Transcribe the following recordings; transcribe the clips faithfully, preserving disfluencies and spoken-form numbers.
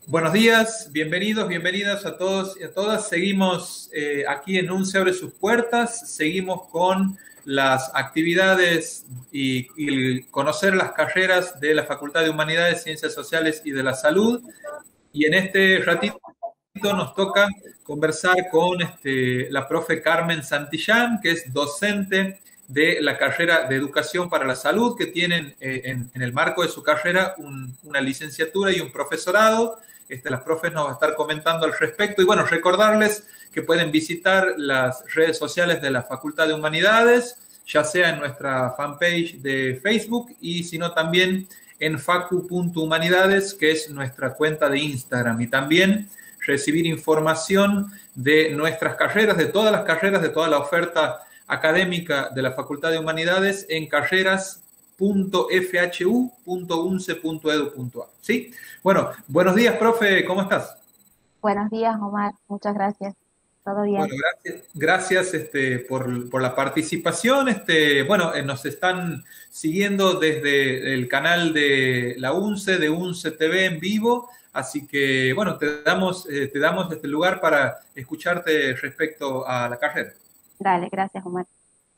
Buenos días, bienvenidos, bienvenidas a todos y a todas. Seguimos eh, aquí en UNCE Abre Sus Puertas, seguimos con las actividades y, y conocer las carreras de la Facultad de Humanidades, Ciencias Sociales y de la Salud. Y en este ratito nos toca conversar con este, la profe Carmen Santillán, que es docente de la carrera de Educación para la Salud, que tienen eh, en, en el marco de su carrera un, una licenciatura y un profesorado. Este, las profes nos va a estar comentando al respecto. Y bueno, recordarles que pueden visitar las redes sociales de la Facultad de Humanidades, ya sea en nuestra fanpage de Facebook y si no también en facu punto humanidades, que es nuestra cuenta de Instagram. Y también recibir información de nuestras carreras, de todas las carreras, de toda la oferta académica de la Facultad de Humanidades en carreras punto f h u punto unce punto edu punto a. ¿Sí? Bueno, buenos días, profe, ¿cómo estás? Buenos días, Omar. Muchas gracias. ¿Todo Bueno, bien? gracias, gracias este, por, por, la participación. Este, bueno, eh, nos están siguiendo desde el canal de la UNCE, de UNCE T V en vivo. Así que, bueno, te damos, eh, te damos este lugar para escucharte respecto a la carrera. Dale, gracias, Omar.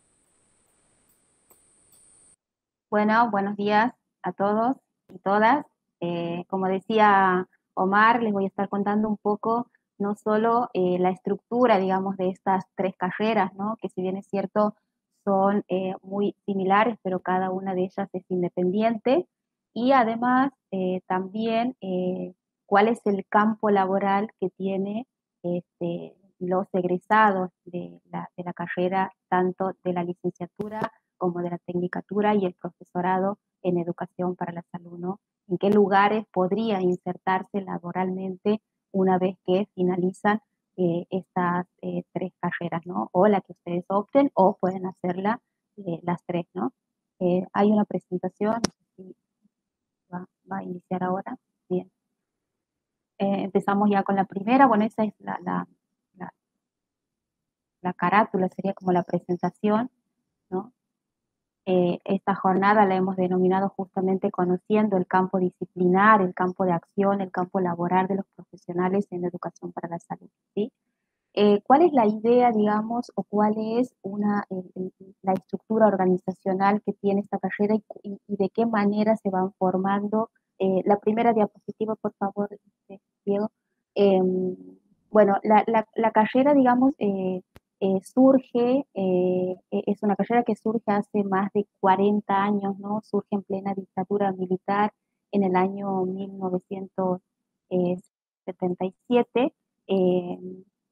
Bueno, buenos días a todos y todas. Eh, como decía Omar, les voy a estar contando un poco no solo eh, la estructura, digamos, de estas tres carreras, ¿no? Que si bien es cierto, son eh, muy similares, pero cada una de ellas es independiente. Y además, eh, también, eh, cuál es el campo laboral que tiene este, los egresados de la, de la carrera, tanto de la licenciatura como de la tecnicatura y el profesorado en educación para la salud, ¿no? ¿En qué lugares podría insertarse laboralmente una vez que finalizan eh, estas eh, tres carreras, ¿no? O la que ustedes opten, o pueden hacerla eh, las tres, ¿no? Eh, hay una presentación, no sé si va, va a iniciar ahora. Bien. Eh, empezamos ya con la primera. Bueno, esa es la, la, la, la carátula, sería como la presentación, ¿no? Eh, esta jornada la hemos denominado justamente conociendo el campo disciplinar, el campo de acción, el campo laboral de los profesionales en educación para la salud, ¿sí? Eh, ¿Cuál es la idea, digamos, o cuál es una, eh, la estructura organizacional que tiene esta carrera y, y de qué manera se van formando? Eh, la primera diapositiva, por favor, Diego. Eh, bueno, la, la, la, carrera, digamos, eh, eh, surge, eh, es una carrera que surge hace más de cuarenta años, ¿no? Surge en plena dictadura militar en el año mil novecientos setenta y siete. Eh,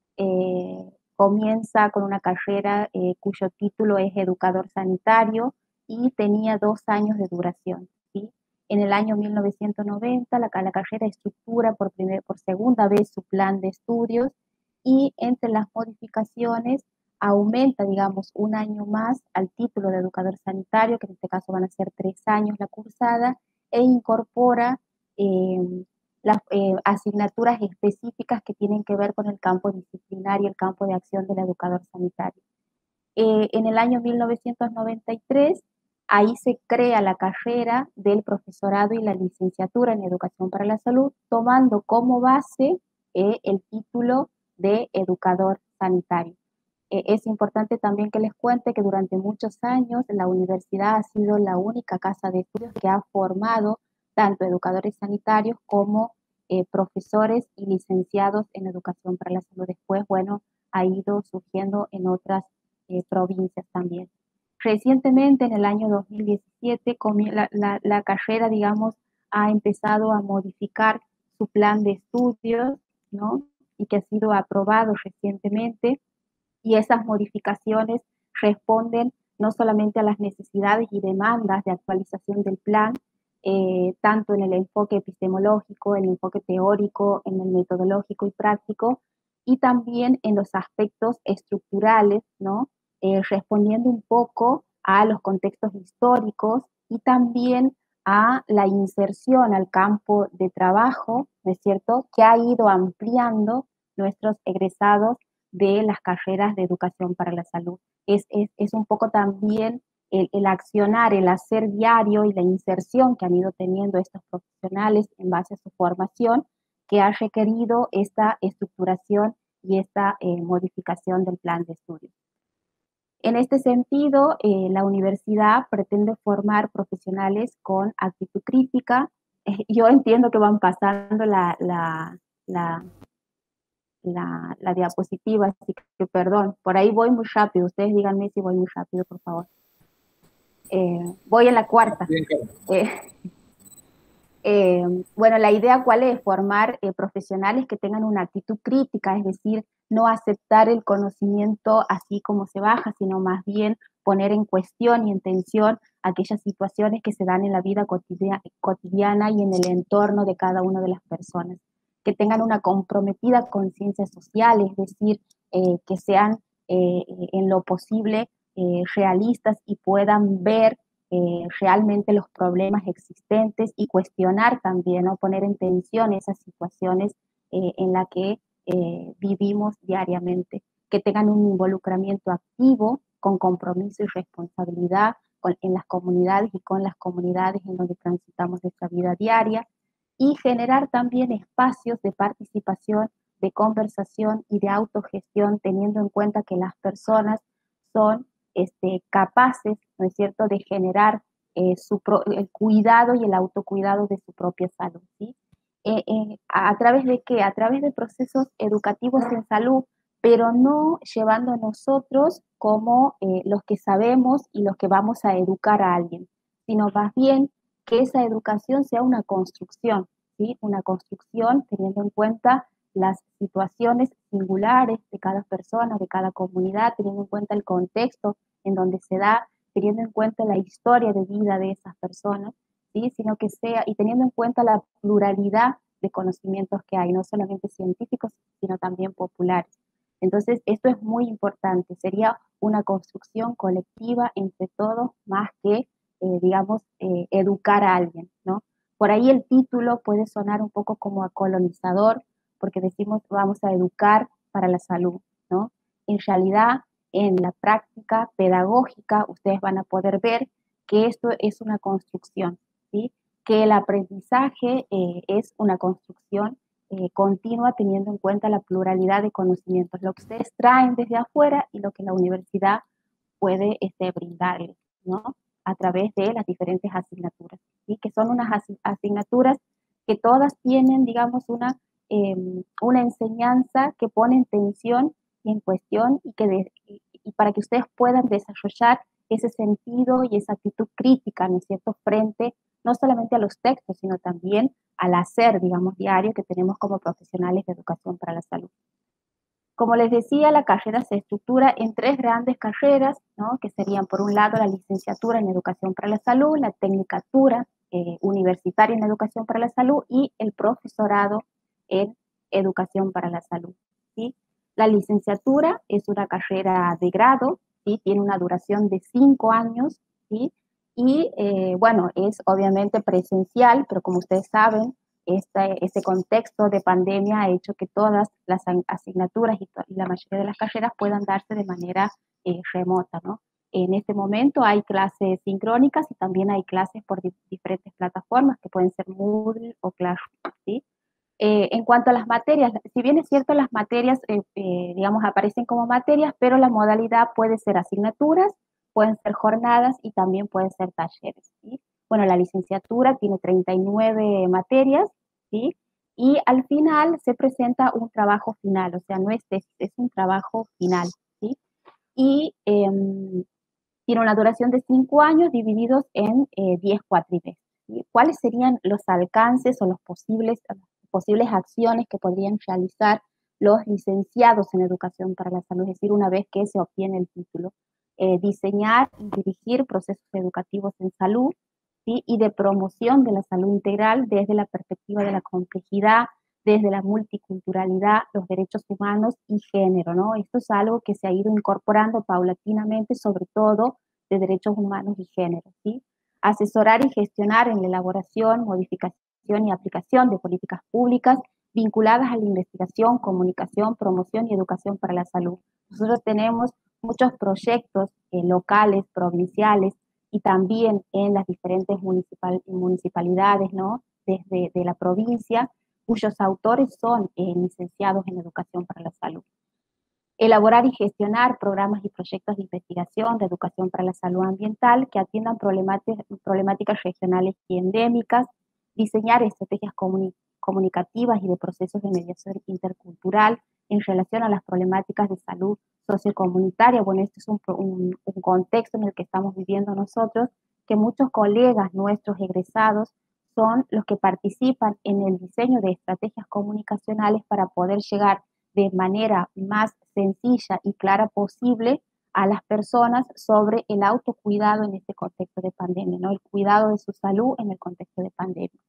eh, comienza con una carrera eh, cuyo título es educador sanitario y tenía dos años de duración, ¿sí? En el año mil novecientos noventa la, la carrera estructura por, primer, por segunda vez su plan de estudios y entre las modificaciones aumenta, digamos, un año más al título de educador sanitario, que en este caso van a ser tres años la cursada, e incorpora eh, las eh, asignaturas específicas que tienen que ver con el campo disciplinario, el campo de acción del educador sanitario. Eh, en el año mil novecientos noventa y tres, ahí se crea la carrera del profesorado y la licenciatura en educación para la salud, tomando como base eh, el título de educador sanitario. Eh, es importante también que les cuente que durante muchos años la universidad ha sido la única casa de estudios que ha formado tanto educadores sanitarios como eh, profesores y licenciados en educación para la salud. Después, bueno, ha ido surgiendo en otras eh, provincias también. Recientemente, en el año dos mil diecisiete, la, la, la carrera, digamos, ha empezado a modificar su plan de estudios, ¿no? Y que ha sido aprobado recientemente, y esas modificaciones responden no solamente a las necesidades y demandas de actualización del plan, eh, tanto en el enfoque epistemológico, el enfoque teórico, en el metodológico y práctico, y también en los aspectos estructurales, ¿no? Eh, respondiendo un poco a los contextos históricos y también a la inserción al campo de trabajo, ¿no es cierto?, que ha ido ampliando nuestros egresados de las carreras de educación para la salud. Es, es, es un poco también el, el accionar, el hacer diario y la inserción que han ido teniendo estos profesionales en base a su formación, que ha requerido esta estructuración y esta eh, modificación del plan de estudios. En este sentido, eh, la universidad pretende formar profesionales con actitud crítica. Eh, yo entiendo que van pasando la, la, la, la, la diapositiva, así que perdón, por ahí voy muy rápido. Ustedes díganme si voy muy rápido, por favor. Eh, voy en la cuarta. Eh, eh, bueno, la idea cuál es, formar eh, profesionales que tengan una actitud crítica, es decir, no aceptar el conocimiento así como se baja, sino más bien poner en cuestión y en tensión aquellas situaciones que se dan en la vida cotidiana, cotidiana y en el entorno de cada una de las personas, que tengan una comprometida conciencia social, es decir, eh, que sean eh, en lo posible eh, realistas y puedan ver Eh, realmente los problemas existentes y cuestionar también, ¿no? Poner en tensión esas situaciones eh, en las que eh, vivimos diariamente, que tengan un involucramiento activo, con compromiso y responsabilidad con, en las comunidades y con las comunidades en donde transitamos nuestra vida diaria, y generar también espacios de participación, de conversación y de autogestión, teniendo en cuenta que las personas son este, capaces, ¿no es cierto?, de generar eh, su pro, el cuidado y el autocuidado de su propia salud, ¿sí? Eh, eh, a, a través de qué? A través de procesos educativos en salud, pero no llevando a nosotros como eh, los que sabemos y los que vamos a educar a alguien, sino más bien que esa educación sea una construcción, ¿sí? Una construcción teniendo en cuenta las situaciones singulares de cada persona, de cada comunidad, teniendo en cuenta el contexto en donde se da, teniendo en cuenta la historia de vida de esas personas, ¿sí? Sino que sea, y teniendo en cuenta la pluralidad de conocimientos que hay, no solamente científicos, sino también populares. Entonces, esto es muy importante, sería una construcción colectiva entre todos, más que, eh, digamos, eh, educar a alguien, ¿no? Por ahí el título puede sonar un poco como a colonizador, porque decimos vamos a educar para la salud, ¿no? En realidad, en la práctica pedagógica, ustedes van a poder ver que esto es una construcción, ¿sí? Que el aprendizaje eh, es una construcción eh, continua teniendo en cuenta la pluralidad de conocimientos, lo que ustedes traen desde afuera y lo que la universidad puede este, brindarles, ¿no? A través de las diferentes asignaturas, ¿sí? Que son unas asignaturas que todas tienen, digamos, una, eh, una enseñanza que pone en tensión y en cuestión y, que de, y, y para que ustedes puedan desarrollar ese sentido y esa actitud crítica, ¿no es cierto?, frente no solamente a los textos, sino también al hacer, digamos, diario que tenemos como profesionales de educación para la salud. Como les decía, la carrera se estructura en tres grandes carreras, ¿no? Que serían, por un lado, la licenciatura en Educación para la Salud, la tecnicatura eh, universitaria en Educación para la Salud y el profesorado en Educación para la Salud, ¿sí? La licenciatura es una carrera de grado, ¿sí? Tiene una duración de cinco años, ¿sí? Y, eh, bueno, es obviamente presencial, pero como ustedes saben, este, este contexto de pandemia ha hecho que todas las asignaturas y, y la mayoría de las carreras puedan darse de manera eh, remota, ¿no? En este momento hay clases sincrónicas y también hay clases por di diferentes plataformas que pueden ser Moodle o Classroom, ¿sí? Eh, en cuanto a las materias, si bien es cierto las materias, eh, eh, digamos, aparecen como materias, pero la modalidad puede ser asignaturas, pueden ser jornadas y también pueden ser talleres, ¿sí? Bueno, la licenciatura tiene treinta y nueve materias, ¿sí? Y al final se presenta un trabajo final, o sea, no es tesis, es un trabajo final, ¿sí? Y eh, tiene una duración de cinco años divididos en eh, diez cuatrimestres, ¿sí? ¿Cuáles serían los alcances o los posibles, posibles acciones que podrían realizar los licenciados en educación para la salud? Es decir, una vez que se obtiene el título, eh, diseñar y dirigir procesos educativos en salud, ¿sí? Y de promoción de la salud integral desde la perspectiva de la complejidad, desde la multiculturalidad, los derechos humanos y género, ¿no? Esto es algo que se ha ido incorporando paulatinamente, sobre todo de derechos humanos y género, ¿sí? Asesorar y gestionar en la elaboración, modificación y aplicación de políticas públicas vinculadas a la investigación, comunicación, promoción y educación para la salud. Nosotros tenemos muchos proyectos eh, locales, provinciales y también en las diferentes municipal, municipalidades, ¿no? Desde de la provincia, cuyos autores son eh, licenciados en educación para la salud. Elaborar y gestionar programas y proyectos de investigación de educación para la salud ambiental que atiendan problemáticas, problemáticas regionales y endémicas, diseñar estrategias comuni comunicativas y de procesos de mediación intercultural en relación a las problemáticas de salud sociocomunitaria. Bueno, este es un, un, un contexto en el que estamos viviendo nosotros, que muchos colegas nuestros egresados son los que participan en el diseño de estrategias comunicacionales para poder llegar de manera más sencilla y clara posible a las personas sobre el autocuidado en este contexto de pandemia, ¿no? El cuidado de su salud en el contexto de pandemia.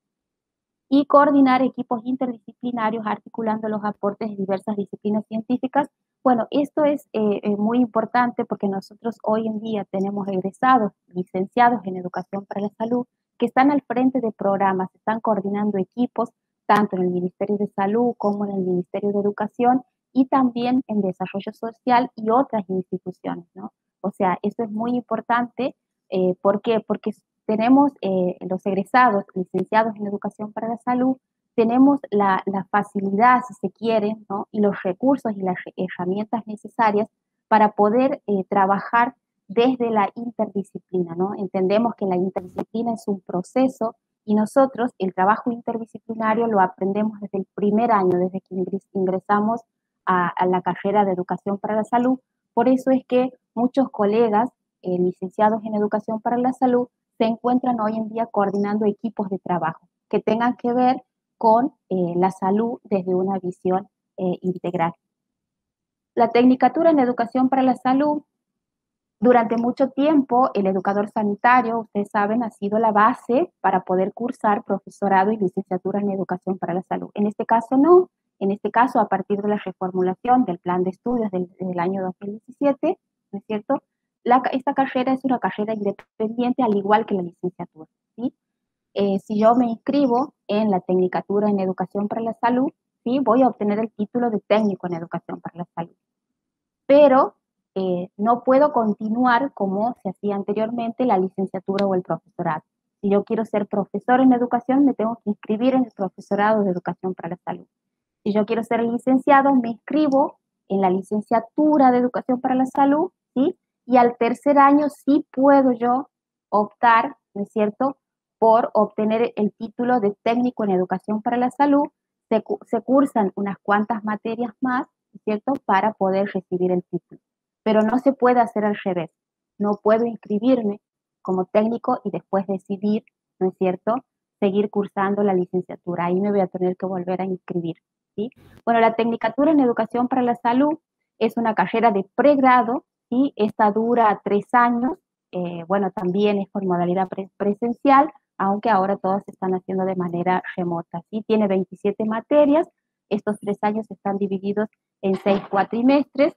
Y coordinar equipos interdisciplinarios articulando los aportes de diversas disciplinas científicas. Bueno, esto es eh, muy importante porque nosotros hoy en día tenemos egresados, licenciados en educación para la salud, que están al frente de programas, están coordinando equipos, tanto en el Ministerio de Salud como en el Ministerio de Educación y también en Desarrollo Social y otras instituciones, ¿no? O sea, eso es muy importante. Eh, ¿Por qué? Porque tenemos eh, los egresados, licenciados en Educación para la Salud, tenemos la, la facilidad, si se quiere, ¿no? Y los recursos y las herramientas necesarias para poder eh, trabajar desde la interdisciplina, ¿no? Entendemos que la interdisciplina es un proceso y nosotros el trabajo interdisciplinario lo aprendemos desde el primer año, desde que ingresamos a, a la carrera de Educación para la Salud. Por eso es que muchos colegas eh, licenciados en Educación para la Salud se encuentran hoy en día coordinando equipos de trabajo que tengan que ver con eh, la salud desde una visión eh, integral. La Tecnicatura en Educación para la Salud, durante mucho tiempo el educador sanitario, ustedes saben, ha sido la base para poder cursar profesorado y licenciatura en Educación para la Salud. En este caso no, en este caso a partir de la reformulación del plan de estudios del, del año dos mil diecisiete, ¿no es cierto? La, esta carrera es una carrera independiente al igual que la licenciatura, ¿sí? Eh, si yo me inscribo en la Tecnicatura en Educación para la Salud, ¿sí? Voy a obtener el título de técnico en Educación para la Salud. Pero eh, no puedo continuar como se hacía anteriormente la licenciatura o el profesorado. Si yo quiero ser profesor en educación, me tengo que inscribir en el profesorado de Educación para la Salud. Si yo quiero ser licenciado, me inscribo en la licenciatura de Educación para la Salud, ¿sí? Y al tercer año sí puedo yo optar, ¿no es cierto?, por obtener el título de técnico en Educación para la Salud. Se, se cursan unas cuantas materias más, ¿no es cierto?, para poder recibir el título. Pero no se puede hacer al revés. No puedo inscribirme como técnico y después decidir, ¿no es cierto?, seguir cursando la licenciatura. Ahí me voy a tener que volver a inscribir, ¿sí? Bueno, la Tecnicatura en Educación para la Salud es una carrera de pregrado, ¿sí? Esta dura tres años. Eh, bueno, también es por modalidad pre presencial, aunque ahora todas se están haciendo de manera remota, ¿sí? Tiene veintisiete materias. Estos tres años están divididos en seis cuatrimestres.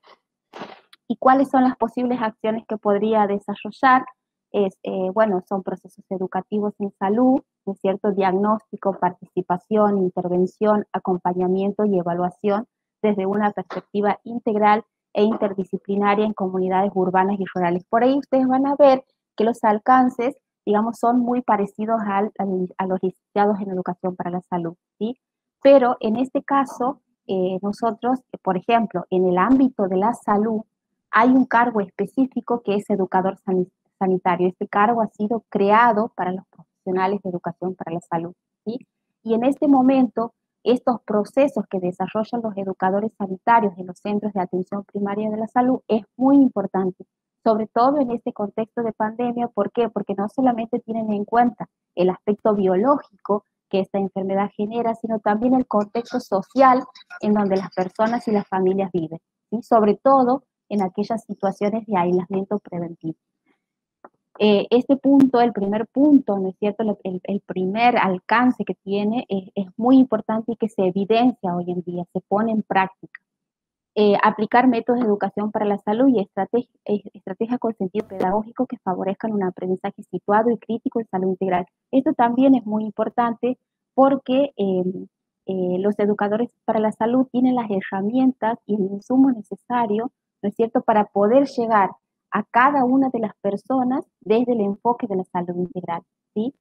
¿Y cuáles son las posibles acciones que podría desarrollar? Es, eh, bueno, son procesos educativos en salud, ¿no es cierto?, diagnóstico, participación, intervención, acompañamiento y evaluación desde una perspectiva integral e interdisciplinaria en comunidades urbanas y rurales. Por ahí ustedes van a ver que los alcances, digamos, son muy parecidos al, al, a los licenciados en Educación para la Salud, ¿sí? Pero en este caso, eh, nosotros, por ejemplo, en el ámbito de la salud, hay un cargo específico que es educador sanitario. Este cargo ha sido creado para los profesionales de Educación para la Salud, ¿sí? Y en este momento, estos procesos que desarrollan los educadores sanitarios en los centros de atención primaria de la salud es muy importante, sobre todo en este contexto de pandemia. ¿Por qué? Porque no solamente tienen en cuenta el aspecto biológico que esta enfermedad genera, sino también el contexto social en donde las personas y las familias viven, ¿sí? Sobre todo en aquellas situaciones de aislamiento preventivo. Eh, este punto, el primer punto, ¿no es cierto?, el, el primer alcance que tiene es, es muy importante y que se evidencia hoy en día, se pone en práctica. Eh, aplicar métodos de educación para la salud y estrategias estrategia con sentido pedagógico que favorezcan un aprendizaje situado y crítico en salud integral. Esto también es muy importante porque eh, eh, los educadores para la salud tienen las herramientas y el insumo necesario, ¿no es cierto?, para poder llegar a cada una de las personas desde el enfoque de la salud integral, ¿sí?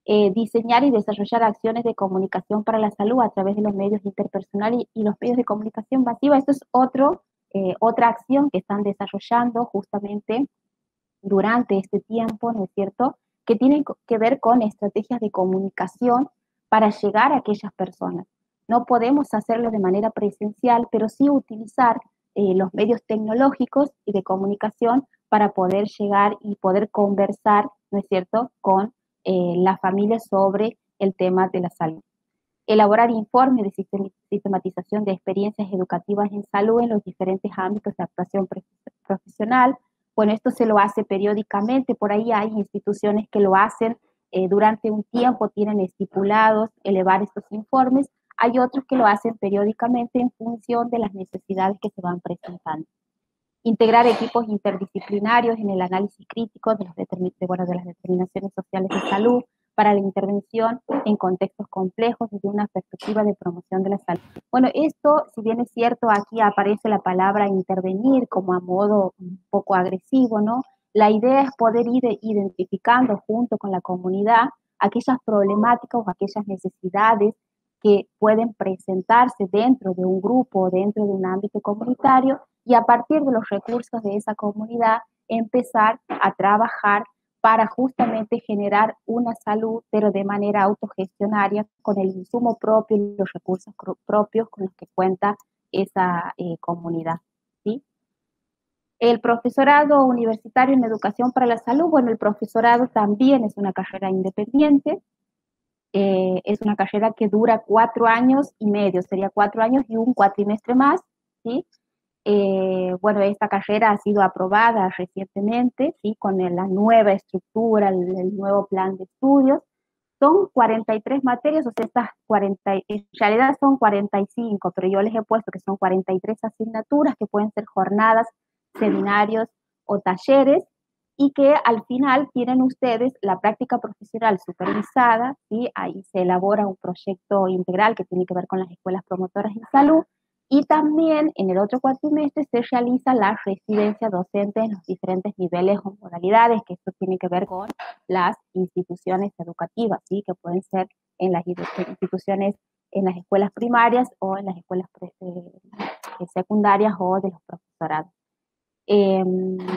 eh, diseñar y desarrollar acciones de comunicación para la salud a través de los medios interpersonales y, y los medios de comunicación masiva. Esto es otro, eh, otra acción que están desarrollando justamente durante este tiempo, ¿no es cierto?, que tienen que ver con estrategias de comunicación para llegar a aquellas personas. No podemos hacerlo de manera presencial, pero sí utilizar eh, los medios tecnológicos y de comunicación para poder llegar y poder conversar, ¿no es cierto?, con eh, la familia sobre el tema de la salud. Elaborar informes de sistematización de experiencias educativas en salud en los diferentes ámbitos de actuación profesional. Bueno, esto se lo hace periódicamente, por ahí hay instituciones que lo hacen eh, durante un tiempo, tienen estipulados elevar estos informes, hay otros que lo hacen periódicamente en función de las necesidades que se van presentando. Integrar equipos interdisciplinarios en el análisis crítico de, los de, bueno, de las determinaciones sociales de salud para la intervención en contextos complejos desde una perspectiva de promoción de la salud. Bueno, esto, si bien es cierto, aquí aparece la palabra intervenir como a modo un poco agresivo, ¿no? La idea es poder ir identificando junto con la comunidad aquellas problemáticas o aquellas necesidades que pueden presentarse dentro de un grupo o dentro de un ámbito comunitario y a partir de los recursos de esa comunidad empezar a trabajar para justamente generar una salud, pero de manera autogestionaria, con el insumo propio y los recursos propios con los que cuenta esa eh, comunidad, ¿sí? El profesorado universitario en educación para la salud, bueno, el profesorado también es una carrera independiente, eh, es una carrera que dura cuatro años y medio, sería cuatro años y un cuatrimestre más, ¿sí? Eh, bueno, esta carrera ha sido aprobada recientemente, ¿sí?, con la nueva estructura, el, el nuevo plan de estudios. Son cuarenta y tres materias, o sea, estas cuarenta, en realidad son cuarenta y cinco, pero yo les he puesto que son cuarenta y tres asignaturas que pueden ser jornadas, seminarios o talleres, y que al final tienen ustedes la práctica profesional supervisada, ¿sí? Ahí se elabora un proyecto integral que tiene que ver con las escuelas promotoras en salud, y también en el otro cuatrimestre se realiza la residencia docente en los diferentes niveles o modalidades, que esto tiene que ver con las instituciones educativas, ¿sí?, que pueden ser en las instituciones, en las escuelas primarias o en las escuelas eh, secundarias o de los profesorados. Eh,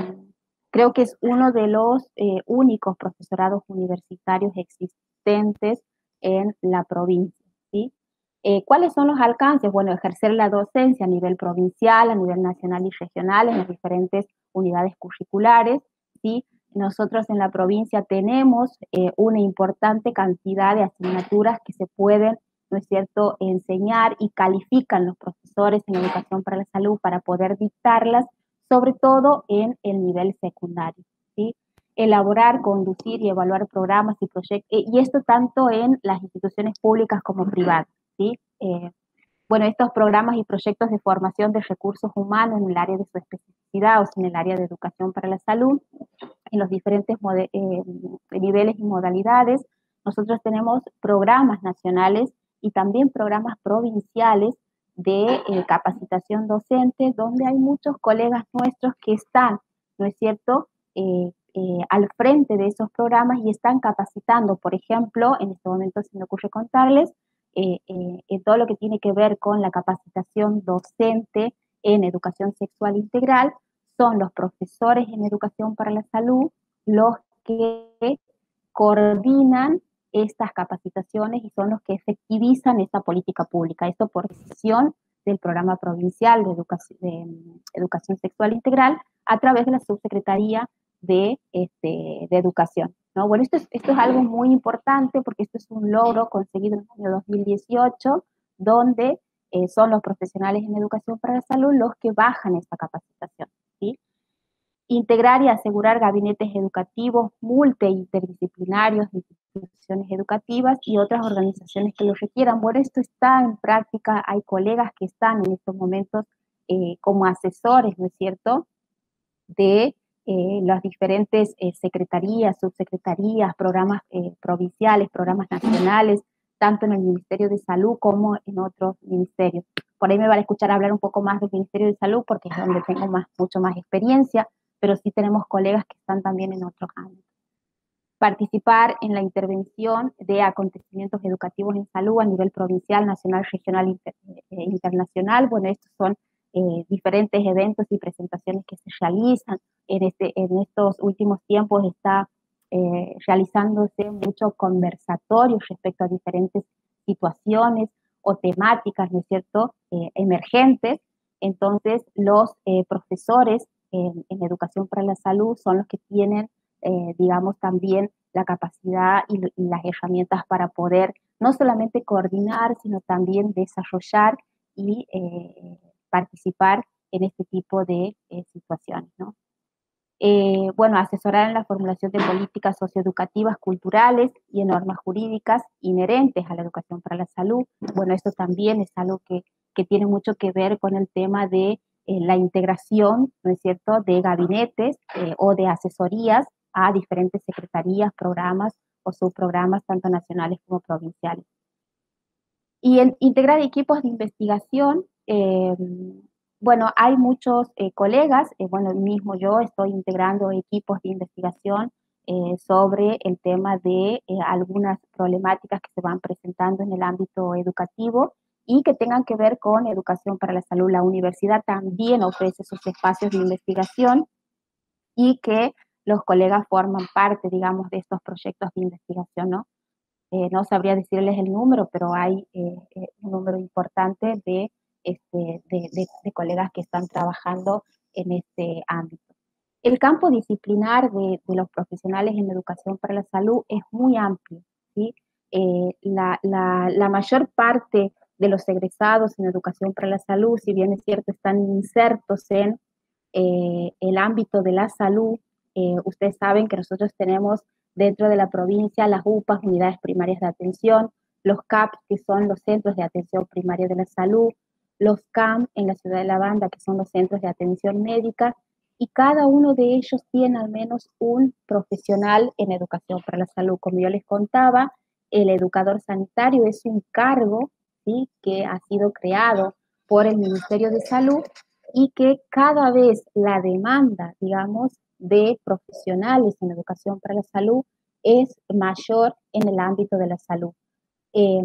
creo que es uno de los eh, únicos profesorados universitarios existentes en la provincia, ¿sí? Eh, ¿Cuáles son los alcances? Bueno, ejercer la docencia a nivel provincial, a nivel nacional y regional, en las diferentes unidades curriculares, ¿sí? Nosotros en la provincia tenemos eh, una importante cantidad de asignaturas que se pueden, ¿no es cierto?, enseñar y califican los profesores en educación para la salud para poder dictarlas, sobre todo en el nivel secundario, ¿sí? Elaborar, conducir y evaluar programas y proyectos, y esto tanto en las instituciones públicas como privadas, ¿sí? Eh, bueno, estos programas y proyectos de formación de recursos humanos en el área de su especificidad, o sea, en el área de educación para la salud, en los diferentes eh, niveles y modalidades. Nosotros tenemos programas nacionales y también programas provinciales de eh, capacitación docente, donde hay muchos colegas nuestros que están, ¿no es cierto?, eh, eh, al frente de esos programas y están capacitando. Por ejemplo, en este momento se me ocurre contarles, eh, eh, en todo lo que tiene que ver con la capacitación docente en educación sexual integral, son los profesores en educación para la salud los que coordinan estas capacitaciones y son los que efectivizan esta política pública. Esto por decisión del Programa Provincial de Educación, de Educación Sexual Integral a través de la Subsecretaría de, este, de Educación, ¿no? Bueno, esto es, esto es algo muy importante porque esto es un logro conseguido en el año dos mil dieciocho, donde eh, son los profesionales en educación para la salud los que bajan esta capacitación, ¿sí? Integrar y asegurar gabinetes educativos multi-interdisciplinarios, instituciones educativas y otras organizaciones que lo requieran. Bueno, esto está en práctica, hay colegas que están en estos momentos eh, como asesores, ¿no es cierto?, de eh, las diferentes eh, secretarías, subsecretarías, programas eh, provinciales, programas nacionales, tanto en el Ministerio de Salud como en otros ministerios. Por ahí me van a escuchar hablar un poco más del Ministerio de Salud porque es donde tengo más, mucho más experiencia, pero sí tenemos colegas que están también en otros ámbitos. participar en la intervención de acontecimientos educativos en salud a nivel provincial, nacional, regional e internacional. Bueno, estos son eh, diferentes eventos y presentaciones que se realizan. En, este, en estos últimos tiempos está eh, realizándose muchos conversatorios respecto a diferentes situaciones o temáticas, ¿no es cierto?, eh, emergentes. Entonces, los eh, profesores en, en educación para la salud son los que tienen, eh, digamos, también la capacidad y, y las herramientas para poder no solamente coordinar, sino también desarrollar y eh, participar en este tipo de eh, situaciones, ¿no? Eh, bueno, asesorar en la formulación de políticas socioeducativas, culturales y en normas jurídicas inherentes a la educación para la salud. Bueno, esto también es algo que, que tiene mucho que ver con el tema de eh, la integración, ¿no es cierto?, de gabinetes eh, o de asesorías a diferentes secretarías, programas o subprogramas, tanto nacionales como provinciales. Y en integrar equipos de investigación, eh, bueno, hay muchos eh, colegas, eh, bueno, mismo yo estoy integrando equipos de investigación eh, sobre el tema de eh, algunas problemáticas que se van presentando en el ámbito educativo y que tengan que ver con educación para la salud. La universidad también ofrece esos espacios de investigación y que los colegas forman parte, digamos, de estos proyectos de investigación, ¿no? Eh, no sabría decirles el número, pero hay eh, eh, un número importante de, este, de, de, de colegas que están trabajando en este ámbito. El campo disciplinar de, de los profesionales en educación para la salud es muy amplio, ¿sí? Eh, la, la, la mayor parte de los egresados en educación para la salud, si bien es cierto, están insertos en eh, el ámbito de la salud. Eh, ustedes saben que nosotros tenemos dentro de la provincia las U P As, unidades primarias de atención, los C A P, que son los centros de atención primaria de la salud, los C A M en la ciudad de La Banda, que son los centros de atención médica, y cada uno de ellos tiene al menos un profesional en educación para la salud. Como yo les contaba, el educador sanitario es un cargo, ¿sí?, que ha sido creado por el Ministerio de Salud y que cada vez la demanda, digamos, de profesionales en educación para la salud es mayor en el ámbito de la salud. Eh,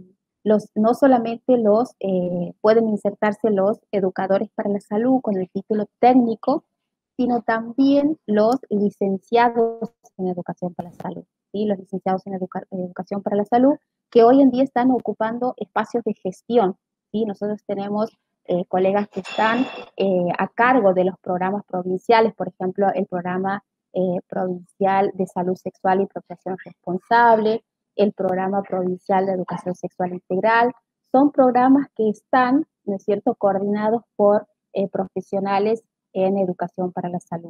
los, no solamente los, eh, pueden insertarse los educadores para la salud con el título técnico, sino también los licenciados en educación para la salud, ¿sí? Los licenciados en, educa en educación para la salud, que hoy en día están ocupando espacios de gestión, ¿sí? Nosotros tenemos eh, colegas que están eh, a cargo de los programas provinciales, por ejemplo, el programa eh, provincial de salud sexual y procreación responsable, el programa provincial de educación sexual integral. Son programas que están, ¿no es cierto?, coordinados por eh, profesionales en educación para la salud.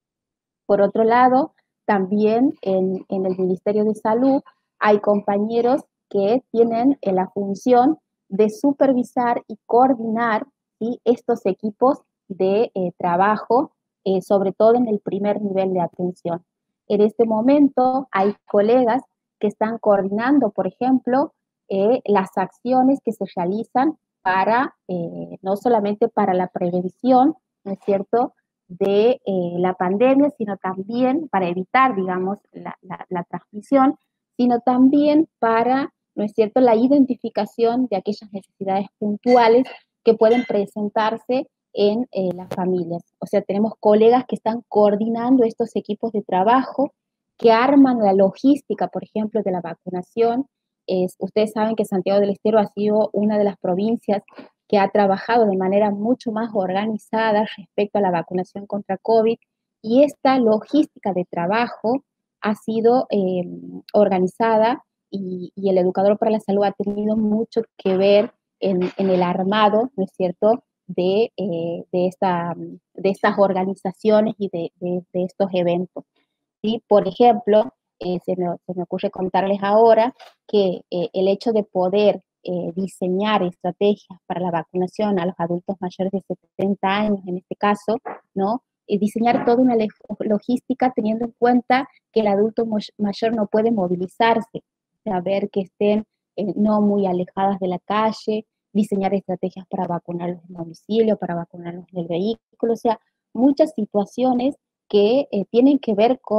Por otro lado, también en, en el Ministerio de Salud hay compañeros que tienen eh, la función de supervisar y coordinar, ¿sí?, estos equipos de eh, trabajo, eh, sobre todo en el primer nivel de atención. En este momento hay colegas que están coordinando, por ejemplo, eh, las acciones que se realizan para, eh, no solamente para la prevención, ¿no es cierto?, de eh, la pandemia, sino también para evitar, digamos, la, la, la transmisión, sino también para, ¿no es cierto?, la identificación de aquellas necesidades puntuales que pueden presentarse en eh, las familias. O sea, tenemos colegas que están coordinando estos equipos de trabajo, que arman la logística, por ejemplo, de la vacunación. Es, ustedes saben que Santiago del Estero ha sido una de las provincias que ha trabajado de manera mucho más organizada respecto a la vacunación contra COVID, y esta logística de trabajo ha sido eh, organizada y, y el educador para la salud ha tenido mucho que ver en, en el armado, ¿no es cierto?, de, eh, de, esta, de estas organizaciones y de, de, de estos eventos. ¿Sí? Por ejemplo, eh, se, me, se me ocurre contarles ahora que eh, el hecho de poder eh, diseñar estrategias para la vacunación a los adultos mayores de setenta años, en este caso, ¿no?, y diseñar toda una logística teniendo en cuenta que el adulto mayor no puede movilizarse, o sea, ver que estén eh, no muy alejadas de la calle, diseñar estrategias para vacunarlos en domicilio, para vacunarlos en el vehículo, o sea, muchas situaciones que eh, tienen que ver con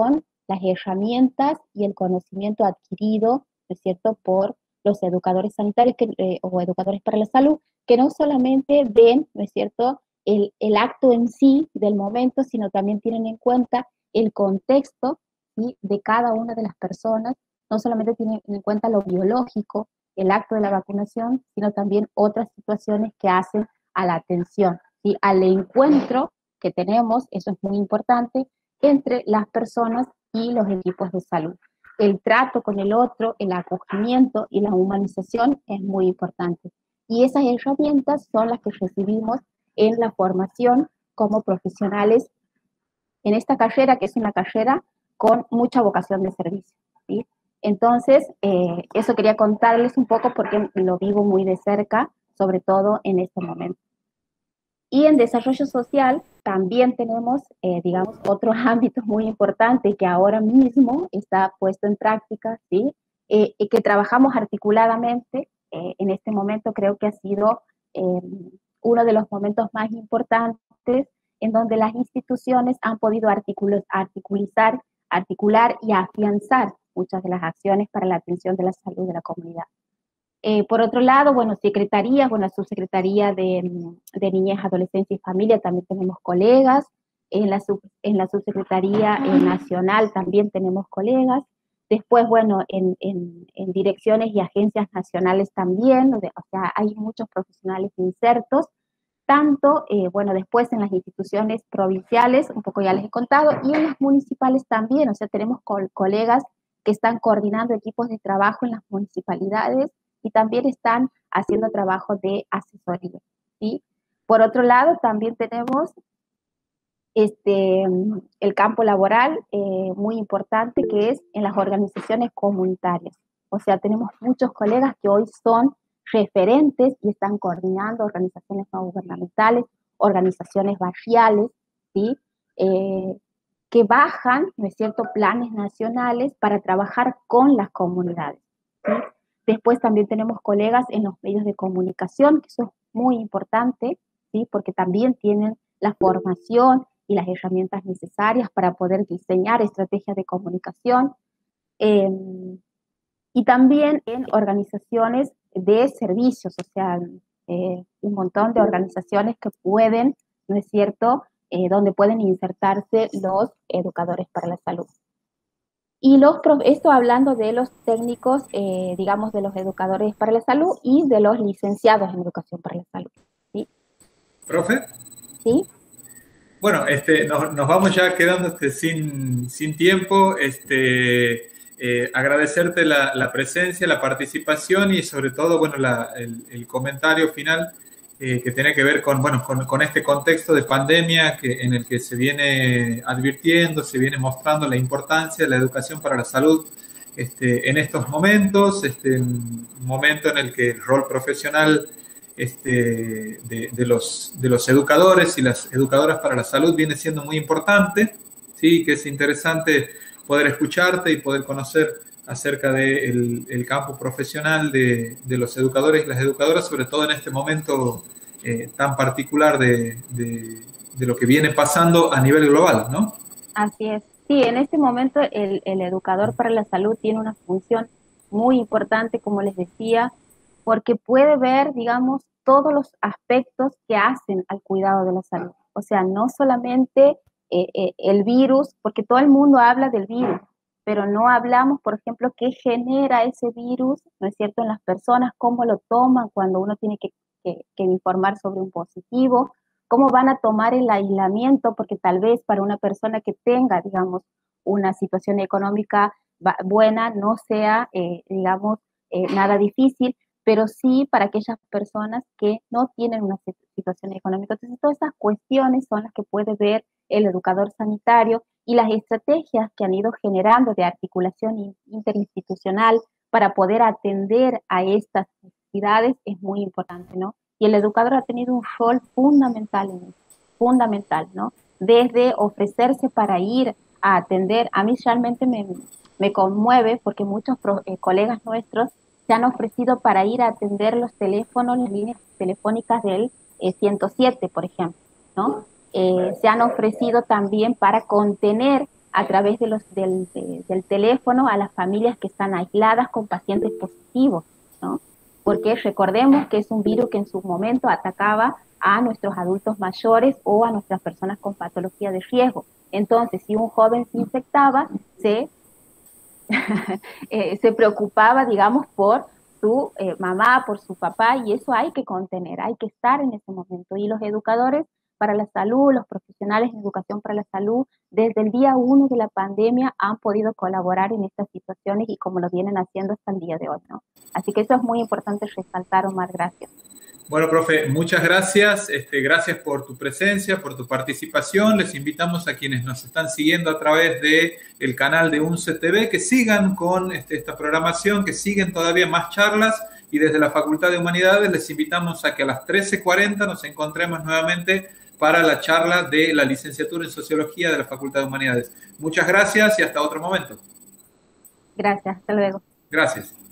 las herramientas y el conocimiento adquirido, ¿no es cierto?, por los educadores sanitarios que, eh, o educadores para la salud, que no solamente ven, ¿no es cierto?, el, el acto en sí del momento, sino también tienen en cuenta el contexto, ¿sí?, de cada una de las personas, no solamente tienen en cuenta lo biológico, el acto de la vacunación, sino también otras situaciones que hacen a la atención, ¿sí?, al encuentro que tenemos, eso es muy importante, entre las personas y los equipos de salud. El trato con el otro, el acogimiento y la humanización es muy importante. Y esas herramientas son las que recibimos en la formación como profesionales en esta carrera, que es una carrera con mucha vocación de servicio, ¿sí? Entonces, eh, eso quería contarles un poco porque lo vivo muy de cerca, sobre todo en este momento. Y en desarrollo social también tenemos, eh, digamos, otros ámbitos muy importantes que ahora mismo está puesto en práctica, ¿sí? Eh, y que trabajamos articuladamente. Eh, en este momento creo que ha sido eh, uno de los momentos más importantes en donde las instituciones han podido articul articulizar, articular y afianzar muchas de las acciones para la atención de la salud de la comunidad. Eh, por otro lado, bueno, secretarías, bueno, subsecretaría de, de Niñez, Adolescencia y Familia, también tenemos colegas, en la, sub, en la subsecretaría eh, nacional también tenemos colegas, después, bueno, en, en, en direcciones y agencias nacionales también, o sea, hay muchos profesionales insertos, tanto, eh, bueno, después en las instituciones provinciales, un poco ya les he contado, y en las municipales también, o sea, tenemos co colegas que están coordinando equipos de trabajo en las municipalidades, y también están haciendo trabajo de asesoría, ¿sí? Por otro lado, también tenemos este, el campo laboral eh, muy importante, que es en las organizaciones comunitarias. O sea, tenemos muchos colegas que hoy son referentes y están coordinando organizaciones no gubernamentales, organizaciones barriales, ¿sí? Eh, que bajan, ¿no es cierto?, planes nacionales para trabajar con las comunidades, ¿sí? Después también tenemos colegas en los medios de comunicación, que eso es muy importante, ¿sí?, porque también tienen la formación y las herramientas necesarias para poder diseñar estrategias de comunicación. Eh, y también en organizaciones de servicios, o sea, eh, un montón de organizaciones que pueden, ¿no es cierto?, eh, donde pueden insertarse los educadores para la salud. Y los, esto hablando de los técnicos, eh, digamos, de los educadores para la salud y de los licenciados en educación para la salud, ¿sí? ¿Profe? ¿Sí? Bueno, este, nos, nos vamos ya quedando este, sin, sin tiempo. Este, eh, agradecerte la, la presencia, la participación y sobre todo, bueno, la, el, el comentario final eh, que tiene que ver con, bueno, con, con este contexto de pandemia que, en el que se viene advirtiendo, se viene mostrando la importancia de la educación para la salud este, en estos momentos, este, un momento en el que el rol profesional este, de, de, los, de los educadores y las educadoras para la salud viene siendo muy importante, ¿sí? Que es interesante poder escucharte y poder conocer acerca del el campo profesional de, de los educadores y las educadoras, sobre todo en este momento eh, tan particular de, de, de lo que viene pasando a nivel global, ¿no? Así es. Sí, en este momento el, el educador para la salud tiene una función muy importante, como les decía, porque puede ver, digamos, todos los aspectos que hacen al cuidado de la salud. O sea, no solamente eh, eh, el virus, porque todo el mundo habla del virus, pero no hablamos, por ejemplo, qué genera ese virus, ¿no es cierto?, en las personas, cómo lo toman cuando uno tiene que, que, que informar sobre un positivo, cómo van a tomar el aislamiento, porque tal vez para una persona que tenga, digamos, una situación económica buena no sea, eh, digamos, eh, nada difícil, pero sí para aquellas personas que no tienen una situación económica. Entonces, todas esas cuestiones son las que puede ver el educador sanitario y las estrategias que han ido generando de articulación interinstitucional para poder atender a estas necesidades es muy importante, ¿no? Y el educador ha tenido un rol fundamental en eso, fundamental, ¿no? Desde ofrecerse para ir a atender, a mí realmente me, me conmueve porque muchos pro, eh, colegas nuestros se han ofrecido para ir a atender los teléfonos, las líneas telefónicas del eh, ciento siete, por ejemplo, ¿no? Eh, se han ofrecido también para contener a través de los, del, de, del teléfono a las familias que están aisladas con pacientes positivos, ¿no? Porque recordemos que es un virus que en su momento atacaba a nuestros adultos mayores o a nuestras personas con patología de riesgo. Entonces, si un joven se infectaba, se, eh, se preocupaba, digamos, por su eh, mamá, por su papá, y eso hay que contener, hay que estar en ese momento. Y los educadores para la salud, los profesionales de educación para la salud, desde el día uno de la pandemia han podido colaborar en estas situaciones y como lo vienen haciendo hasta el día de hoy, ¿no? Así que eso es muy importante resaltar, Omar, gracias. Bueno, profe, muchas gracias. Este, gracias por tu presencia, por tu participación. Les invitamos a quienes nos están siguiendo a través del canal de UNCE T V que sigan con este, esta programación, que siguen todavía más charlas. Y desde la Facultad de Humanidades les invitamos a que a las trece cuarenta nos encontremos nuevamente para la charla de la licenciatura en Sociología de la Facultad de Humanidades. Muchas gracias y hasta otro momento. Gracias, hasta luego. Gracias.